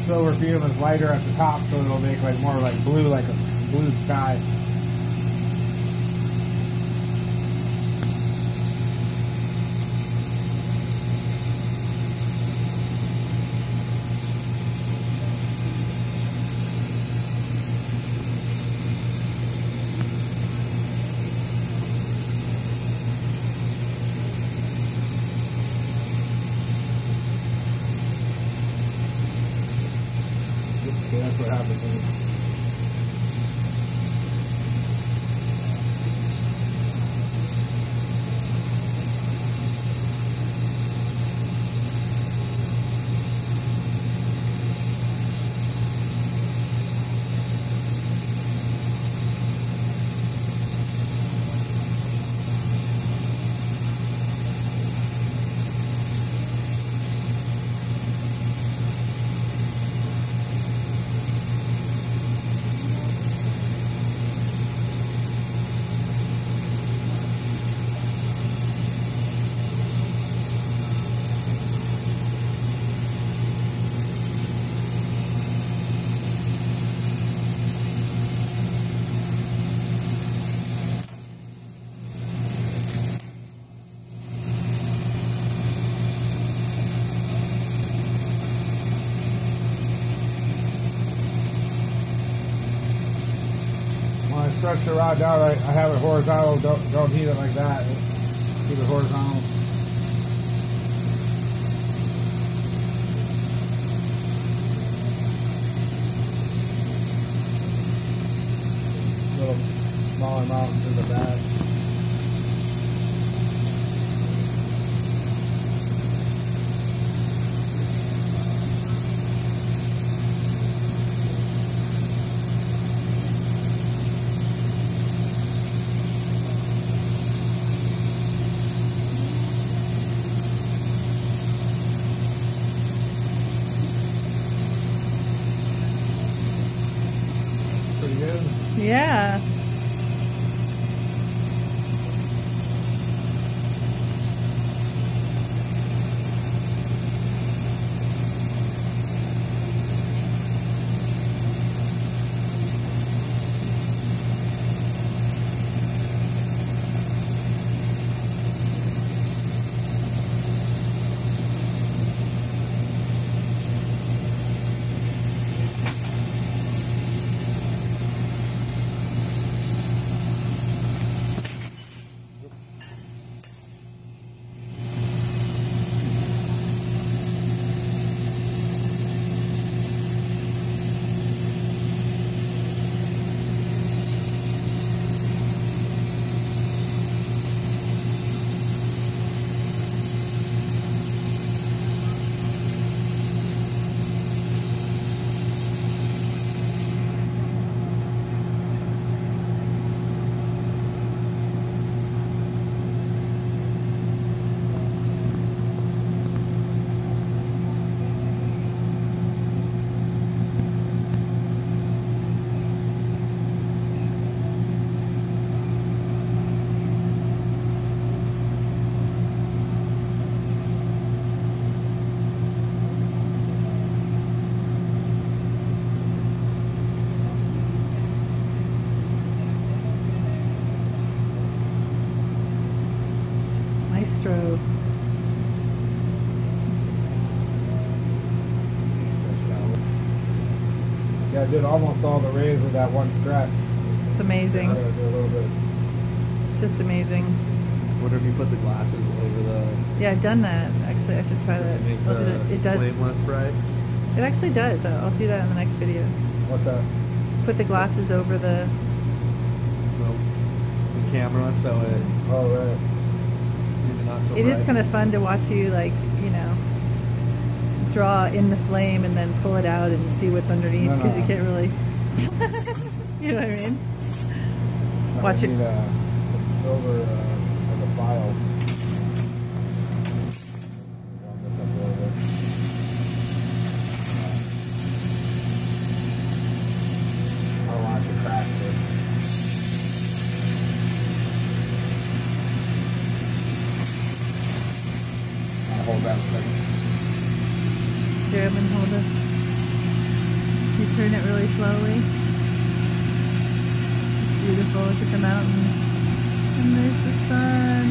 silver fume is lighter at the top, so it'll make like more like blue sky. So that's what happens. Stretch the rod out. I have it horizontal. Don't heat it like that. Keep it horizontal. Little smaller mountains in the back. Pretty good. Yeah. Maestro. Yeah, I did almost all the rays with that one stretch. It's amazing. I gotta do a little bit. It's just amazing. What if you put the glasses over the... Yeah, I've done that. Actually, I should try that. Does it make I'll do the that. It does. flame less bright? It actually does. I'll do that in the next video. What's that? Put the glasses over the... The camera, so it... Oh, right. Maybe not so It bright. is kind of fun to watch you, like, you know, draw in the flame and then pull it out and see what's underneath, because you can't really... You know what I mean? Watch it. Need some silver on the files. Warm this up a little bit. I don't want it to crack it. I'll hold that a second. Grab and hold it. Turn it really slowly. It's beautiful. Look at the mountains. And there's the sun.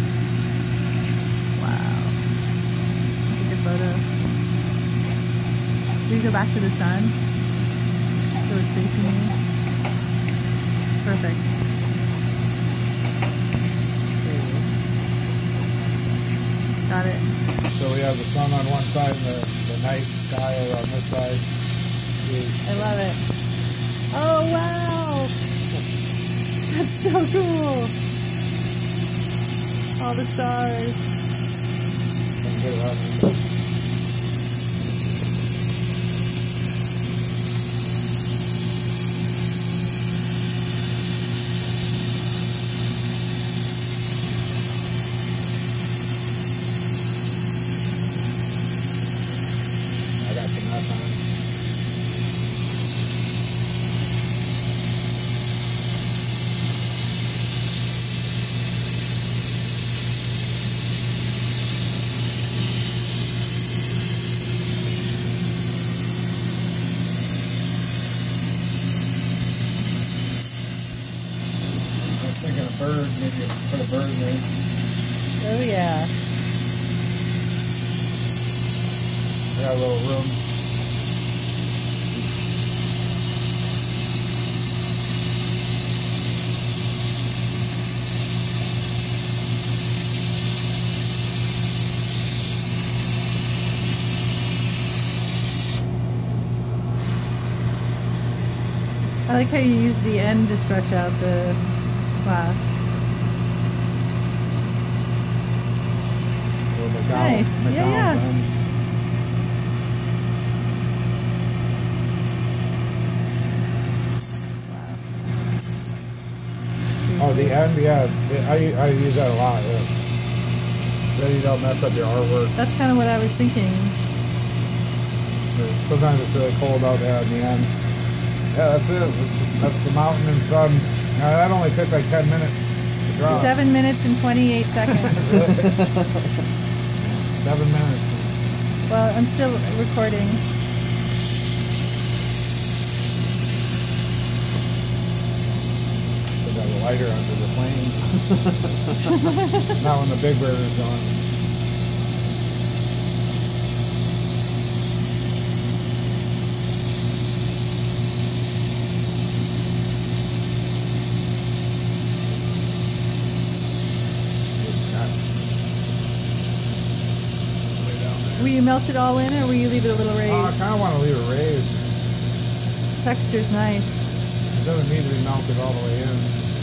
Wow. Take a photo. Do you go back to the sun? So it's facing you. Perfect. Got it. So we have the sun on one side and the night sky on this side. I love it. Oh wow! That's so cool! All the stars. I got some that time. Thinking of birds, maybe put a bird in there. Oh yeah. I got a little room. I like how you use the end to stretch out the glass. Nice. Yeah. Oh, the end, yeah. I use that a lot. Yeah. Then you don't mess up your artwork. That's kind of what I was thinking. Sometimes it's really cold out there in the end. Yeah, that's it. That's the mountain and sun. Now, that only took like 10 minutes to draw. 7 minutes and 28 seconds. 7 minutes. Well, I'm still recording. Put that lighter under the flame. Not when the big bird is going. Will you melt it all in, or will you leave it a little raised? I kind of want to leave it raised. Texture's nice. It doesn't need to be melted all the way in.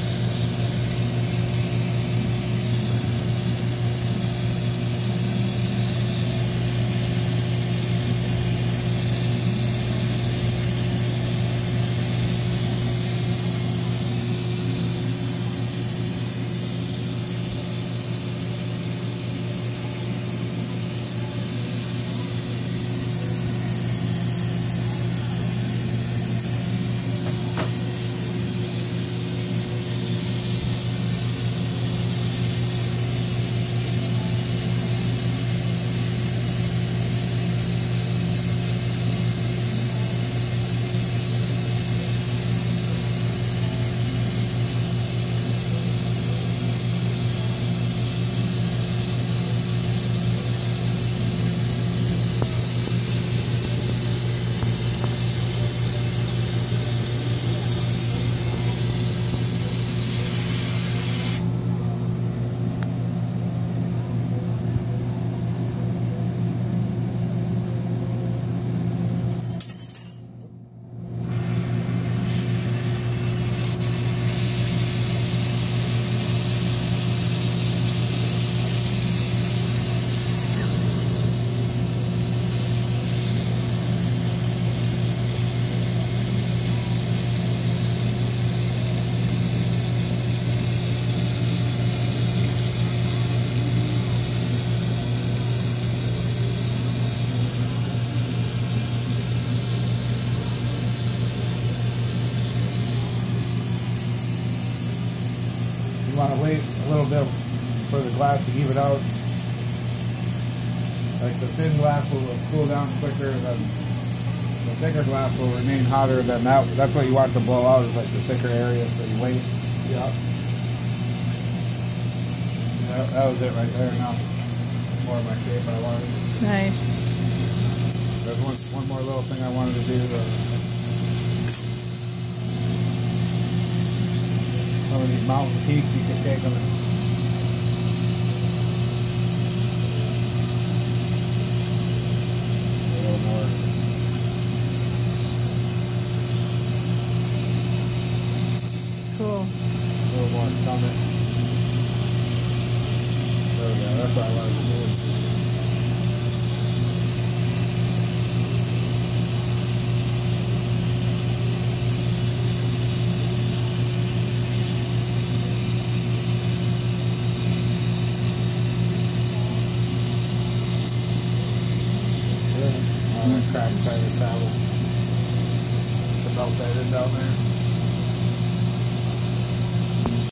You want to wait a little bit for the glass to even out. Like the thin glass will cool down quicker than The thicker glass will remain hotter than that. That's what you want to blow out, is like the thicker area, so you wait. Yeah. Yeah, that was it right there. Now, more of my shape I wanted. Nice. There's one more little thing I wanted to do. Some of these mountain peaks, you can take them and a little more. Cool. A little more summit. There we go. That's what I wanted to do. Crack tire travel. The belt that is down there.